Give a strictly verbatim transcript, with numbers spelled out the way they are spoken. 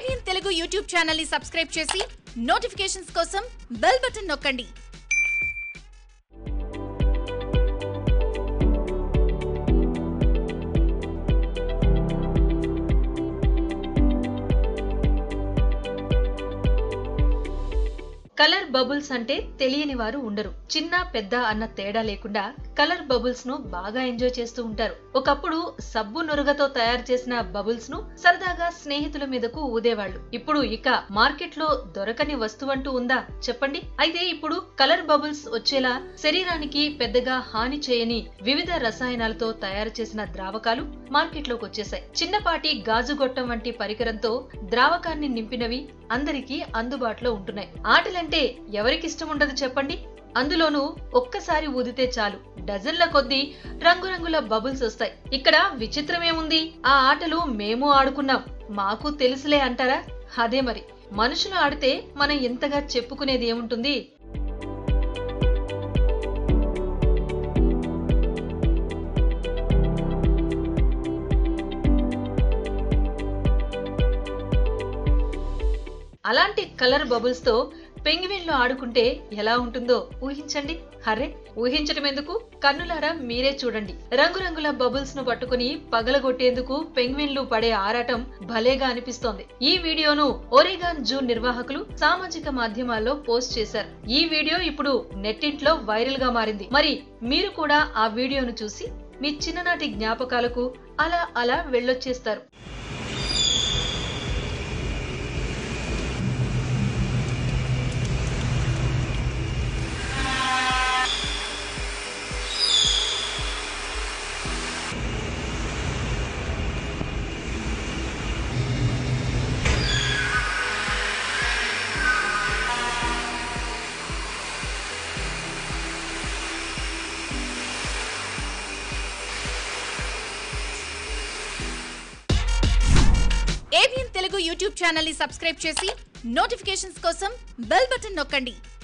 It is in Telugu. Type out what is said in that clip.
ఏబిఎన్ తెలుగు యూట్యూబ్ ఛానల్ ని సబ్స్క్రైబ్ చేసి నోటిఫికేషన్స్ కోసం బెల్ బటన్ నొక్కండి. కలర్ బబుల్స్ అంటే తెలియని వారు ఉండరు. చిన్న పెద్ద అన్న తేడా లేకుండా కలర్ బబుల్స్ ను బాగా ఎంజాయ్ చేస్తూ ఉంటారు. ఒకప్పుడు సబ్బు నురగతో తయారు చేసిన బబుల్స్ ను సరదాగా స్నేహితుల మీదకు ఊదేవాళ్లు. ఇప్పుడు ఇక మార్కెట్ లో దొరకని వస్తువంటూ ఉందా చెప్పండి? అయితే ఇప్పుడు కలర్ బబుల్స్ వచ్చేలా శరీరానికి పెద్దగా హాని చేయని వివిధ రసాయనాలతో తయారు చేసిన ద్రావకాలు మార్కెట్ లోకి వచ్చేసాయి. చిన్నపాటి గాజు గొట్టం వంటి పరికరంతో ద్రావకాన్ని నింపినవి అందరికీ అందుబాటులో ఉంటున్నాయి. ఆటలంటే ఎవరికిష్టం ఉండదు చెప్పండి? అందులోనూ ఒక్కసారి ఊదితే చాలు డజన్ల కొద్దీ రంగురంగుల బబుల్స్ వస్తాయి. ఇక్కడ విచిత్రమేముంది? ఆ ఆటలు మేము ఆడుకున్నాం, మాకు తెలుసులే అంటారా? అదే మరి, మనుషులు ఆడితే మనం ఎంతగా చెప్పుకునేది ఏముంటుంది? అలాంటి కలర్ బబుల్స్ తో పెంగ్విన్లు ఆడుకుంటే ఎలా ఉంటుందో ఊహించండి. హరే, ఊహించటం ఎందుకు, కన్నులారా మీరే చూడండి. రంగురంగుల బబుల్స్ ను పట్టుకుని పగలగొట్టేందుకు పెంగ్విన్లు పడే ఆరాటం భలేగా అనిపిస్తోంది. ఈ వీడియోను ఒరేగాన్ జూ నిర్వాహకులు సామాజిక మాధ్యమాల్లో పోస్ట్ చేశారు. ఈ వీడియో ఇప్పుడు నెట్టింట్లో వైరల్ గా మారింది. మరి మీరు కూడా ఆ వీడియోను చూసి మీ చిన్ననాటి జ్ఞాపకాలకు అలా అలా వెళ్ళొచ్చేస్తారు. ఏబిఎన్ తెలుగు యూట్యూబ్ ఛానల్ ని సబ్స్క్రైబ్ చేసి నోటిఫికేషన్స్ కోసం బెల్ బటన్ నొక్కండి.